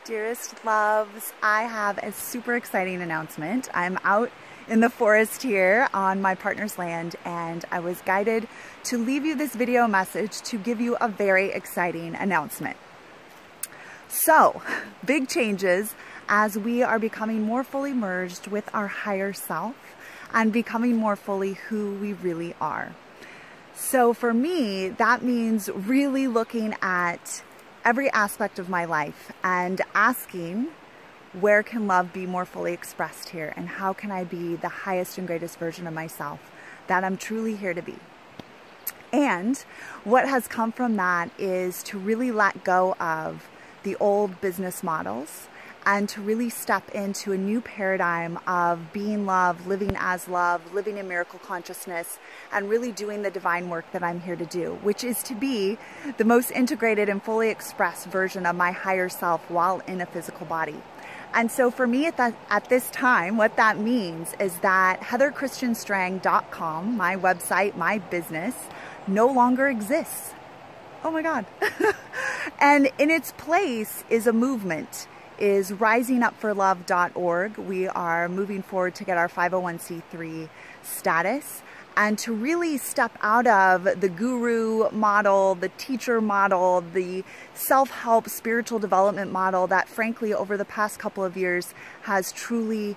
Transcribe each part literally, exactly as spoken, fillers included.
Dearest loves, I have a super exciting announcement. I'm out in the forest here on my partner's land, and I was guided to leave you this video message to give you a very exciting announcement. So, big changes as we are becoming more fully merged with our higher self and becoming more fully who we really are. So for me, that means really looking at every aspect of my life and asking, where can love be more fully expressed here, and how can I be the highest and greatest version of myself that I'm truly here to be? And what has come from that is to really let go of the old business models and to really step into a new paradigm of being love, living as love, living in miracle consciousness, and really doing the divine work that I'm here to do, which is to be the most integrated and fully expressed version of my higher self while in a physical body. And so for me at, that, at this time, what that means is that heather christian strang dot com, my website, my business, no longer exists. Oh my God. And in its place is a movement, is rising up for love dot org. We are moving forward to get our five oh one c three status and to really step out of the guru model, the teacher model, the self-help spiritual development model that frankly over the past couple of years has truly,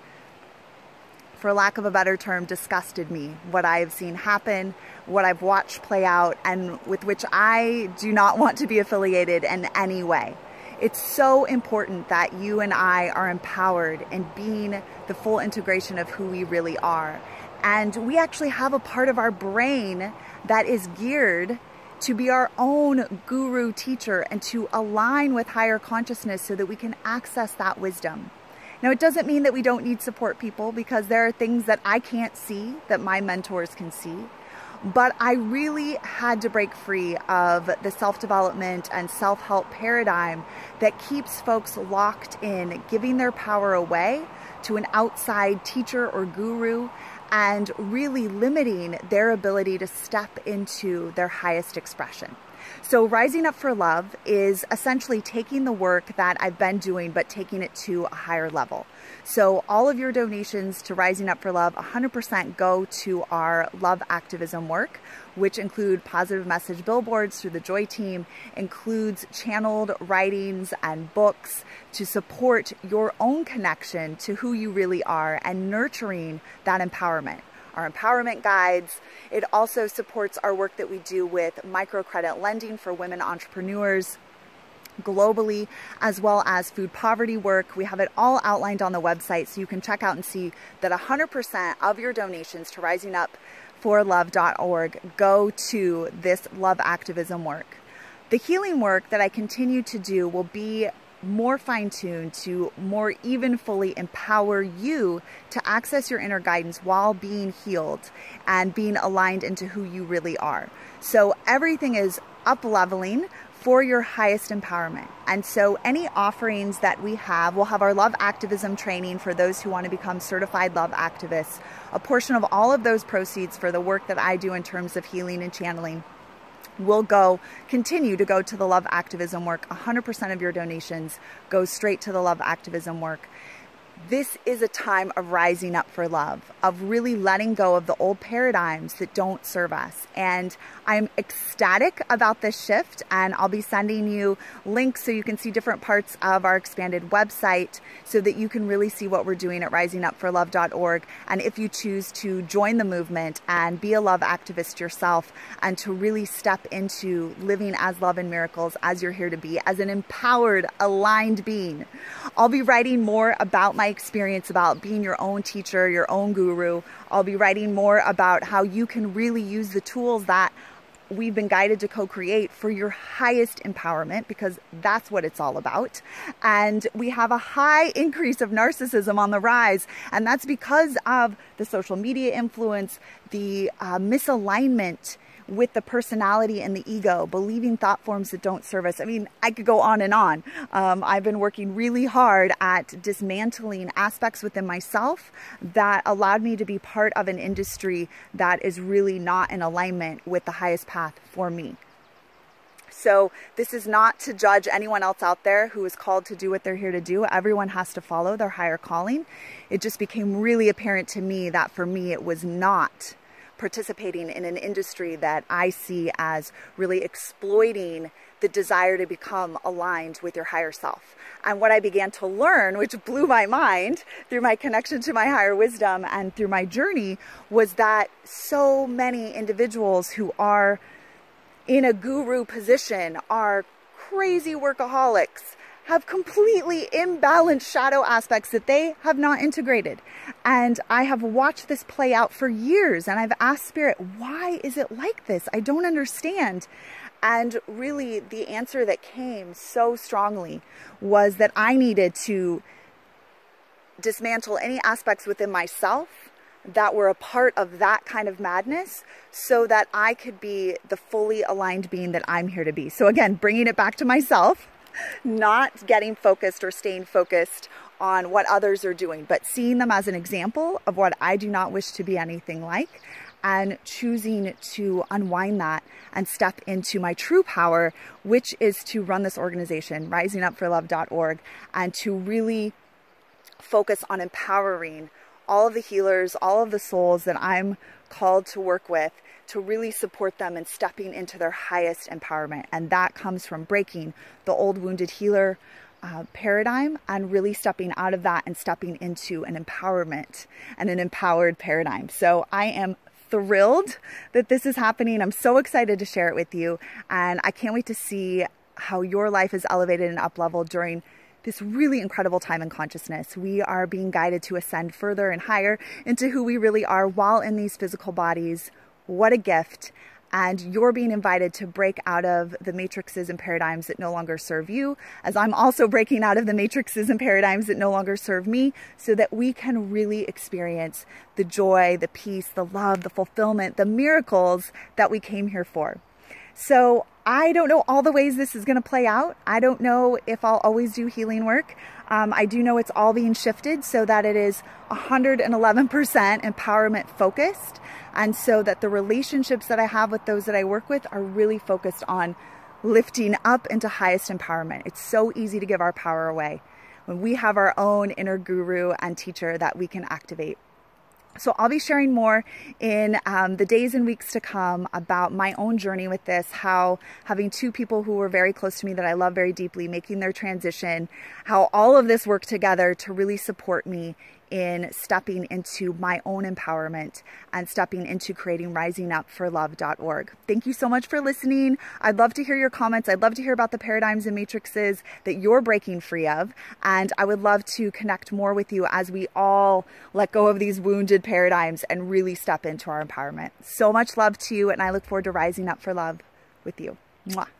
for lack of a better term, disgusted me. What I have seen happen, what I've watched play out, and with which I do not want to be affiliated in any way. It's so important that you and I are empowered in being the full integration of who we really are. And we actually have a part of our brain that is geared to be our own guru teacher and to align with higher consciousness so that we can access that wisdom. Now, it doesn't mean that we don't need support people, because there are things that I can't see that my mentors can see. But I really had to break free of the self-development and self-help paradigm that keeps folks locked in giving their power away to an outside teacher or guru and really limiting their ability to step into their highest expression. So Rising Up for Love is essentially taking the work that I've been doing, but taking it to a higher level. So all of your donations to Rising Up for Love, one hundred percent go to our love activism work, which include positive message billboards through the Joy Team, includes channeled writings and books to support your own connection to who you really are and nurturing that empowerment. Our empowerment guides. It also supports our work that we do with microcredit lending for women entrepreneurs globally, as well as food poverty work. We have it all outlined on the website, so you can check out and see that one hundred percent of your donations to rising up for love dot org go to this love activism work. The healing work that I continue to do will be more fine-tuned to more even fully empower you to access your inner guidance while being healed and being aligned into who you really are. So everything is up-leveling for your highest empowerment. And so any offerings that we have, we'll have our love activism training for those who want to become certified love activists. A portion of all of those proceeds for the work that I do in terms of healing and channeling will go, continue to go to the love activism work. one hundred percent of your donations go straight to the love activism work. This is a time of rising up for love, of really letting go of the old paradigms that don't serve us. And I'm ecstatic about this shift, and I'll be sending you links so you can see different parts of our expanded website so that you can really see what we're doing at rising up for love dot org. And if you choose to join the movement and be a love activist yourself and to really step into living as love and miracles as you're here to be, as an empowered, aligned being. I'll be writing more about my experience about being your own teacher, your own guru. I'll be writing more about how you can really use the tools that we've been guided to co-create for your highest empowerment, because that's what it's all about. And we have a high increase of narcissism on the rise, and that's because of the social media influence, the uh, misalignment with the personality and the ego, believing thought forms that don't serve us. I mean, I could go on and on. Um, I've been working really hard at dismantling aspects within myself that allowed me to be part of an industry that is really not in alignment with the highest path for me. So this is not to judge anyone else out there who is called to do what they're here to do. Everyone has to follow their higher calling. It just became really apparent to me that for me, it was not participating in an industry that I see as really exploiting the desire to become aligned with your higher self. And what I began to learn, which blew my mind through my connection to my higher wisdom and through my journey, was that so many individuals who are in a guru position are crazy workaholics, have completely imbalanced shadow aspects that they have not integrated. And I have watched this play out for years, and I've asked Spirit, why is it like this? I don't understand. And really the answer that came so strongly was that I needed to dismantle any aspects within myself that were a part of that kind of madness so that I could be the fully aligned being that I'm here to be. So again, bringing it back to myself, not getting focused or staying focused on what others are doing, but seeing them as an example of what I do not wish to be anything like, and choosing to unwind that and step into my true power, which is to run this organization, rising up for love dot org, and to really focus on empowering all of the healers, all of the souls that I'm called to work with, to really support them in stepping into their highest empowerment. And that comes from breaking the old wounded healer uh, paradigm and really stepping out of that and stepping into an empowerment and an empowered paradigm. So I am thrilled that this is happening. I'm so excited to share it with you. And I can't wait to see how your life is elevated and up-leveled during this really incredible time in consciousness. We are being guided to ascend further and higher into who we really are while in these physical bodies. What a gift. And you're being invited to break out of the matrices and paradigms that no longer serve you, as I'm also breaking out of the matrices and paradigms that no longer serve me, so that we can really experience the joy, the peace, the love, the fulfillment, the miracles that we came here for. So I don't know all the ways this is going to play out. I don't know if I'll always do healing work. Um, I do know it's all being shifted so that it is one hundred eleven percent empowerment focused, and so that the relationships that I have with those that I work with are really focused on lifting up into highest empowerment. It's so easy to give our power away when we have our own inner guru and teacher that we can activate. So I'll be sharing more in um, the days and weeks to come about my own journey with this, how having two people who were very close to me that I love very deeply, making their transition, how all of this worked together to really support me in stepping into my own empowerment and stepping into creating rising up for love dot org. Thank you so much for listening. I'd love to hear your comments. I'd love to hear about the paradigms and matrices that you're breaking free of. And I would love to connect more with you as we all let go of these wounded paradigms and really step into our empowerment. So much love to you, and I look forward to rising up for love with you. Mwah.